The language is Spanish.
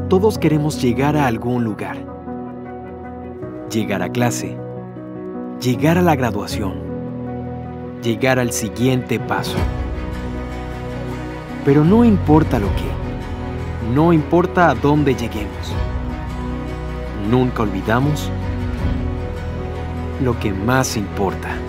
Todos queremos llegar a algún lugar. Llegar a clase. Llegar a la graduación. Llegar al siguiente paso. Pero no importa lo que. No importa a dónde lleguemos. Nunca olvidamos lo que más importa.